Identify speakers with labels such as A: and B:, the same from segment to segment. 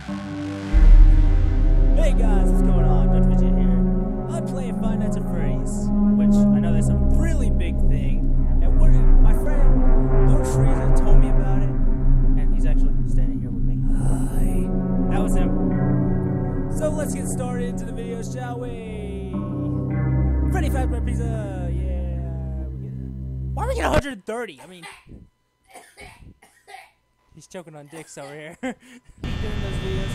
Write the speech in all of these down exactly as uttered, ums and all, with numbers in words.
A: Hey guys, what's going on? DoctorVegeta here. I'm playing Five Nights at Freddy's, which I know that's a really big thing. And what, my friend DoctorVegeta told me about it, and he's actually standing here with me. Hi. That was him. So let's get started into the video, shall we? Freddy Fazbear Bread Pizza, yeah. Why are we getting one hundred thirty? I mean, he's choking on dicks over here. He's doing those videos.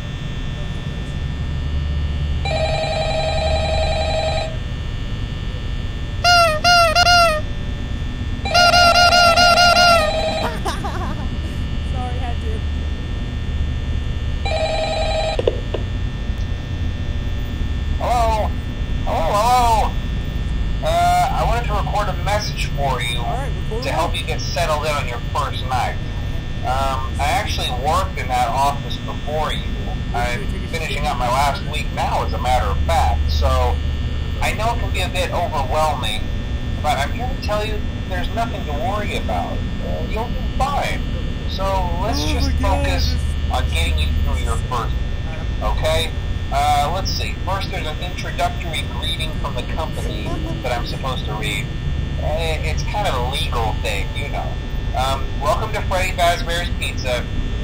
A: Sorry, had to.
B: Hello? Hello, hello? Uh, I wanted to record a message for you
A: Alright,
B: to help you get settled in on your first night. Um, I actually worked in that office before you. I'm finishing up my last week now, as a matter of fact, so I know it can be a bit overwhelming, but I'm here to tell you there's nothing to worry about. Uh, you'll be fine. So let's just focus on getting you through your first week, okay? Uh, let's see. First, there's an introductory greeting from the company that I'm supposed to read. Uh, it's kind of a legal thing, you know. Um, welcome to Freddy Fazbear's Pizza,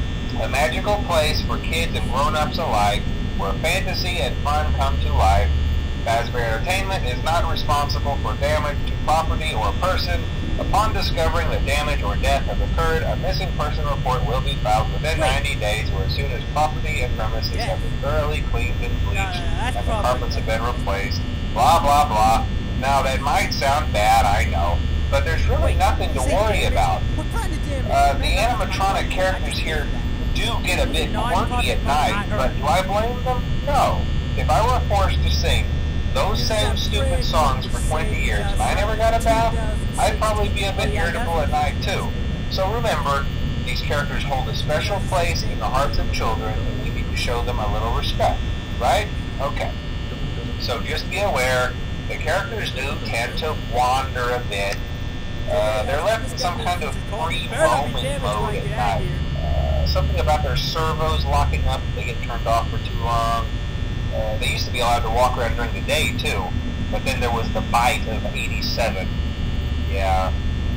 B: a magical place for kids and grown-ups alike, where fantasy and fun come to life. Fazbear Entertainment is not responsible for damage to property or person. Upon discovering that damage or death has occurred, a missing person report will be filed within ninety days, or as soon as property and premises
A: Yeah.
B: have been thoroughly cleaned and bleached,
A: No, no, no, that's
B: and the
A: probably-
B: carpets have been replaced. Blah, blah, blah. Now, that might sound bad, I know, but there's really
A: Wait,
B: nothing to
A: you say
B: worry
A: damage?
B: about.
A: What kind of damage?
B: Uh, the animatronic characters here do get a bit quirky at night, but do I blame them? No. If I were forced to sing those same stupid songs for twenty years and I never got a bath, I'd probably be a bit irritable at night too. So remember, these characters hold a special place in the hearts of children, and we need to show them a little respect, right? Okay. So just be aware, the characters do tend to wander a bit. Uh, they're left in some kind of free roaming mode at night. Uh, something about their servos locking up if they get turned off for too long. Uh, they used to be allowed to walk around during the day too, but then there was the bite of eighty-seven. Yeah.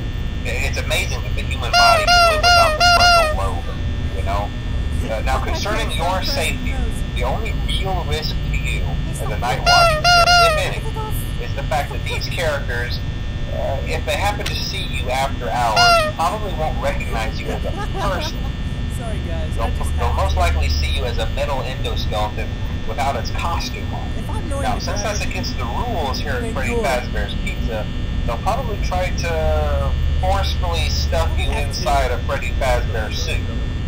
B: It's amazing that the human body can live without the frontal lobe, you know? Uh, now, concerning your safety, the only real risk to you as a night watchman, if any, is the fact that these characters, uh, if they happen to see you after hours, probably won't recognize you as a person.
A: Sorry guys.
B: They'll,
A: I just
B: they'll
A: have
B: most
A: to.
B: likely see you as a metal endoskeleton without its costume on.
A: If I'm annoying
B: Now,
A: you
B: since
A: guys,
B: that's against the rules here at
A: Okay,
B: Freddy
A: good.
B: Fazbear's Pizza, they'll probably try to forcefully stuff you inside a Freddy Fazbear suit.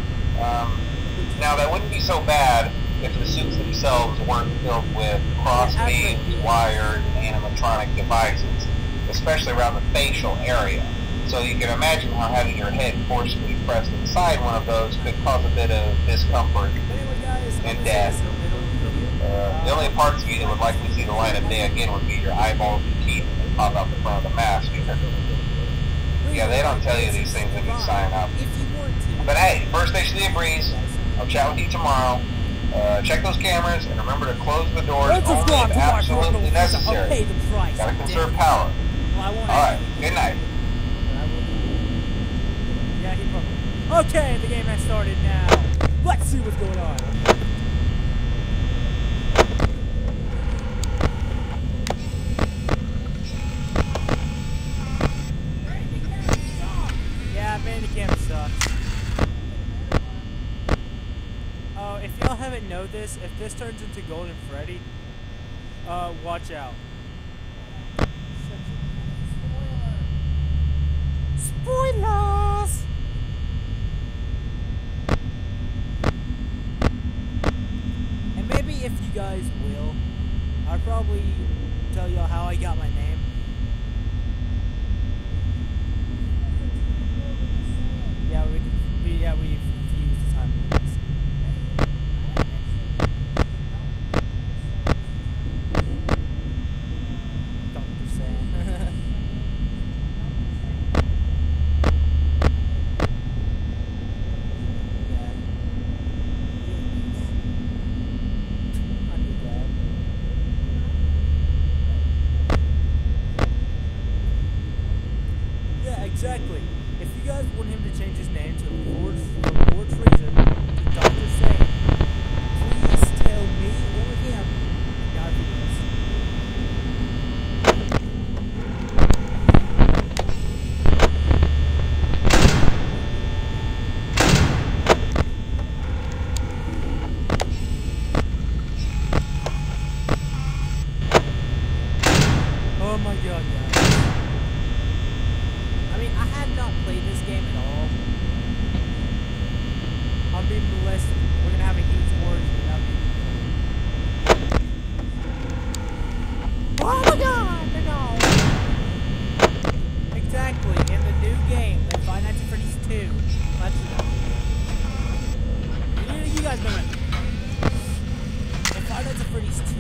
B: Um, now, that wouldn't be so bad if the suits themselves weren't filled with cross beams, wired, and animatronic devices, especially around the facial area. So you can imagine how having your head forcefully pressed inside one of those could cause a bit of discomfort
A: anyway, guys, I'm
B: and
A: gonna
B: death.
A: say this in the middle of the video.
B: Uh, the only parts of you that would likely see the light of day again would be your eyeballs and teeth that pop out the front of the mask. Yeah, they don't tell you these things when you sign up.
A: If you want to.
B: But hey, first station of the breeze. I'll chat with you tomorrow. Uh, check those cameras and remember to close the doors
A: Let's
B: only
A: subscribe
B: if
A: to my
B: absolutely
A: personal I'll pay
B: necessary.
A: the price.
B: Gotta
A: damn
B: conserve
A: it.
B: power.
A: Well, I won't
B: Alright,
A: actually.
B: good night.
A: But I will. Yeah, he probably. Okay, the game has started now. Let's see what's going on. Yeah, Bandicam sucks. Oh, if y'all haven't know this, if this turns into Golden Freddy, uh, watch out. Spoilers! And maybe if you guys will, I'll probably tell y'all how I got my name. Yeah, we, we yeah we've used the time. Doctor saying.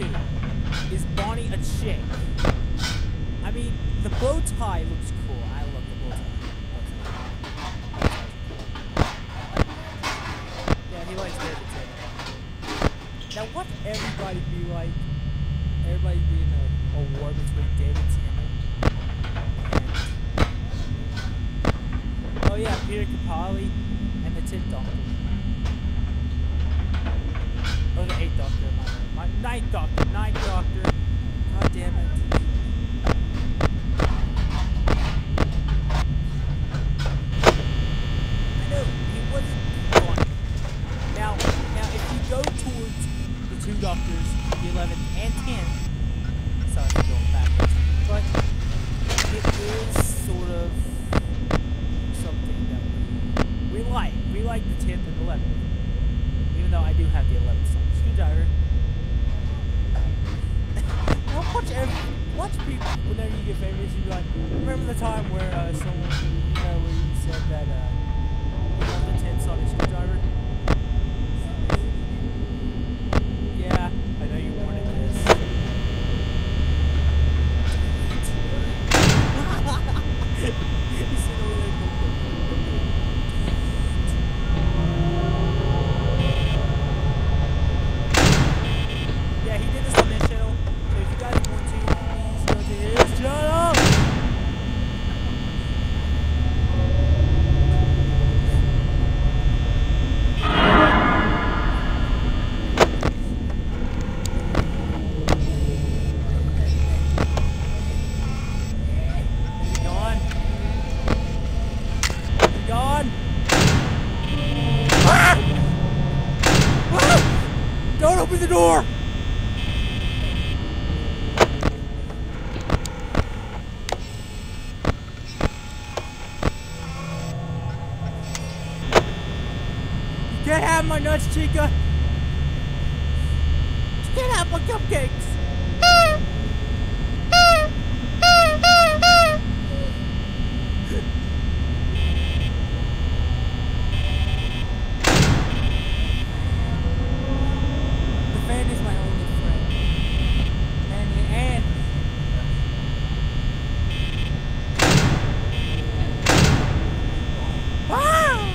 A: two. Is Bonnie a chick? I mean, the bow tie looks cool. I love the bow tie. Yeah, he likes David too. Now, what everybody be like? Everybody be in a, a war between David and oh yeah, Peter Capaldi and the Tenth Doctor. Oh, the Eighth Doctor, my, my Ninth Doctor, Ninth Doctor. God damn it. I know, he wasn't funny. Now, now if you go towards the two Doctors, the eleventh and tenth, sorry for going backwards, but it is sort of something that we, we like. We like the tenth and eleventh. Even though I do have the eleventh song. Screwdriver. Now watch every, watch people, whenever you get famous, you be like, remember the time where uh, someone, you know, where you said that, uh, you know, the tenth song is Screwdriver? Yeah, I know you wanted this. You said over there, yeah, he did this on this channel, so if you guys want to, please go to his channel! Is he gone? Is he gone? Ah! Ah! Don't open the door! You can't have my nuts, Chica! You can't have my cupcakes! The fan is my only friend. And, and ah!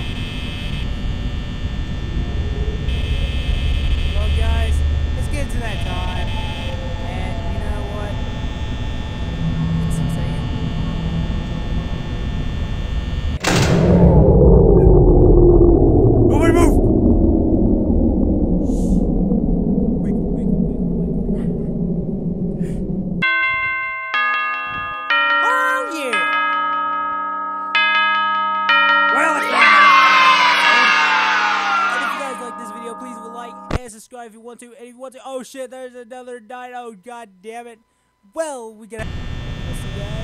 A: Well, guys, let's get to that time. And you know what? What's he saying? Nobody move! Wiggle, wiggle, wiggle, wiggle. Oh, yeah! Well, it's and if you guys like this video, please leave a like and subscribe if you want to. And if you want to, oh shit, there's another night. Oh god damn it. Well, we gotta. I'll see you guys.